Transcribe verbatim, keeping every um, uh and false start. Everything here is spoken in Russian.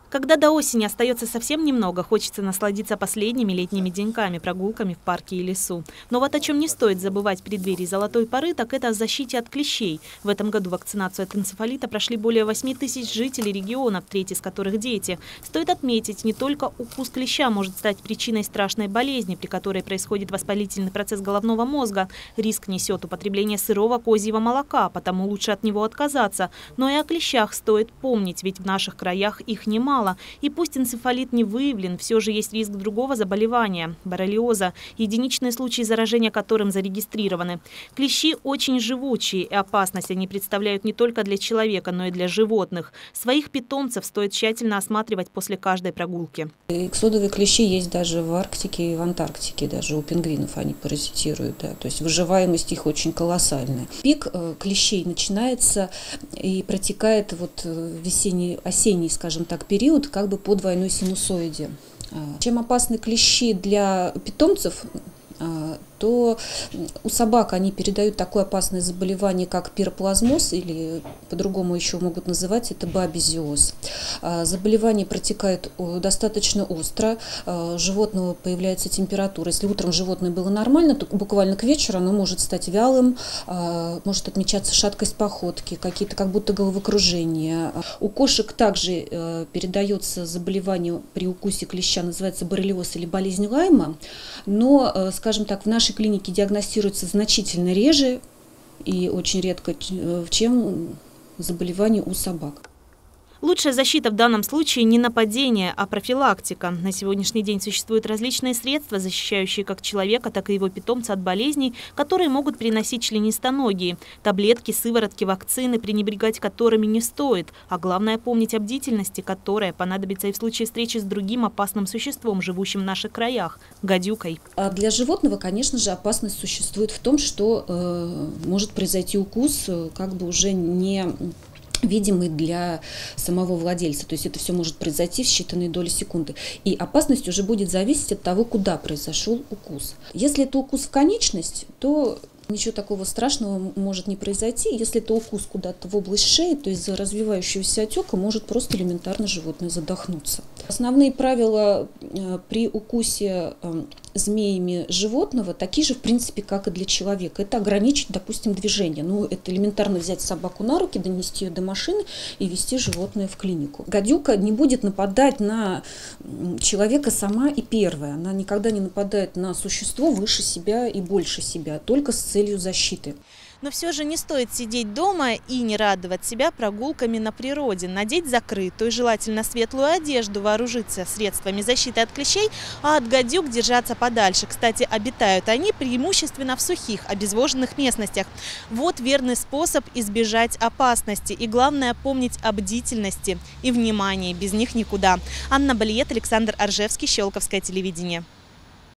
Когда до осени остается совсем немного, хочется насладиться последними летними деньками, прогулками в парке и лесу. Но вот о чем не стоит забывать в преддверии золотой поры, так это о защите от клещей. В этом году вакцинацию от энцефалита прошли более восьми тысяч жителей региона, треть из которых дети. Стоит отметить, не только укус клеща может стать причиной страшной болезни, при которой происходит воспалительный процесс головного мозга. Риск несет употребление сырого козьего молока, потому лучше от него отказаться. Но и о клещах стоит помнить, ведь в наших краях их немало. И пусть энцефалит не выявлен, все же есть риск другого заболевания – боррелиоза, единичные случаи заражения которым зарегистрированы. Клещи очень живучие, и опасность они представляют не только для человека, но и для животных. Своих питомцев стоит тщательно осматривать после каждой прогулки. Иксодовые клещи есть даже в Арктике и в Антарктике, даже у пингвинов они паразитируют. Да. То есть выживаемость их очень колоссальная. Пик клещей начинается и протекает вот весенний, осенний, скажем так, период, как бы по двойной синусоиде. Чем опасны клещи для питомцев, то у собак они передают такое опасное заболевание, как пироплазмоз, или по-другому еще могут называть это бабезиоз. Заболевание протекает достаточно остро, у животного появляется температура. Если утром животное было нормально, то буквально к вечеру оно может стать вялым, может отмечаться шаткость походки, какие-то как будто головокружения. У кошек также передается заболевание при укусе клеща, называется боррелиоз или болезнь Лайма, но, скажем так, в нашей клинике диагностируется значительно реже и очень редко, чем заболевания у собак. Лучшая защита в данном случае не нападение, а профилактика. На сегодняшний день существуют различные средства, защищающие как человека, так и его питомца от болезней, которые могут переносить членистоногие. Таблетки, сыворотки, вакцины, пренебрегать которыми не стоит. А главное помнить о бдительности, которая понадобится и в случае встречи с другим опасным существом, живущим в наших краях – гадюкой. А для животного, конечно же, опасность существует в том, что э, может произойти укус, э, как бы уже не видимый для самого владельца. То есть это все может произойти в считанные доли секунды. И опасность уже будет зависеть от того, куда произошел укус. Если это укус в конечность, то ничего такого страшного может не произойти. Если это укус куда-то в область шеи, то из-за развивающегося отека может просто элементарно животное задохнуться. Основные правила при укусе змеями животного такие же, в принципе, как и для человека. Это ограничить, допустим, движение. Ну, это элементарно взять собаку на руки, донести ее до машины и везти животное в клинику. Гадюка не будет нападать на человека сама и первая. Она никогда не нападает на существо выше себя и больше себя, только с целью защиты. Но все же не стоит сидеть дома и не радовать себя прогулками на природе. Надеть закрытую, желательно светлую одежду, вооружиться средствами защиты от клещей, а от гадюк держаться подальше. Кстати, обитают они преимущественно в сухих, обезвоженных местностях. Вот верный способ избежать опасности. И главное помнить о бдительности и внимании. Без них никуда. Анна Балиет, Александр Оржевский, Щелковское телевидение.